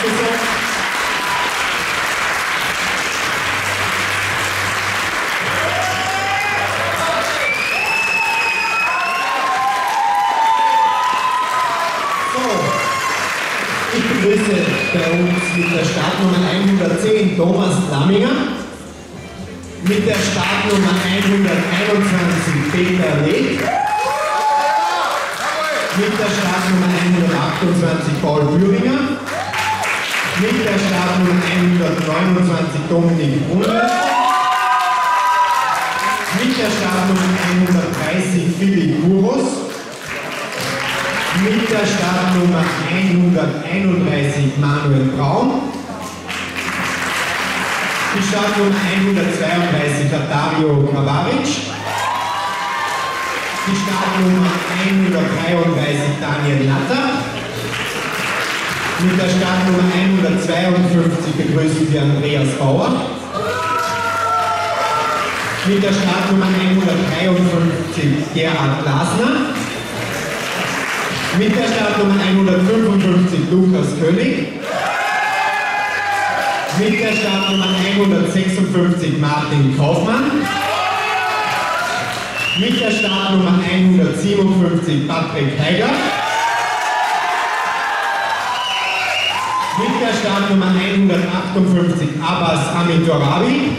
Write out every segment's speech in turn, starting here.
gesagt. Ich begrüße bei uns mit der Startnummer 110 Thomas Lamminger, mit der Startnummer 121 Peter Leth, mit der Startnummer 128 Paul Büringer, mit der Startnummer 129 Dominik Brunner, mit der Startnummer 130 Philipp Burus, mit der Startnummer 131 Manuel Braun, die Startnummer 132 hat Dario Kravaric, die Startnummer 133 Daniel Latter, mit der Startnummer 152 begrüßen wir Andreas Bauer, mit der Startnummer 153 Gerhard Glasner, mit der Startnummer 155 Lukas König, mit der Startnummer 156 Martin Kaufmann, mit der Startnummer 157 Patrick Heiger, mit der Startnummer 158 Abbas Amitorabi,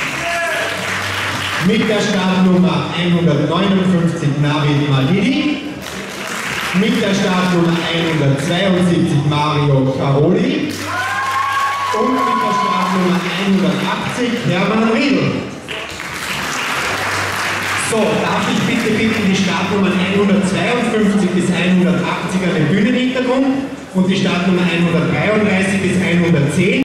mit der Startnummer 159 Navid Malidi, mit der Startnummer 172 Mario Caroli und mit der Startnummer 180 Hermann Riedl. So, darf ich bitte bitten, die Startnummern 152 bis 180 an den Bühnenhintergrund und die Startnummer 133 bis 110